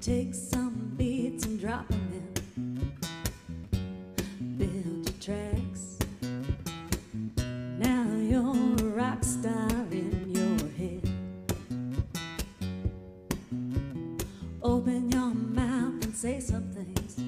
Take some beats and drop them in. Build your tracks. Now you're a rock star in your head. Open your mouth and say some things.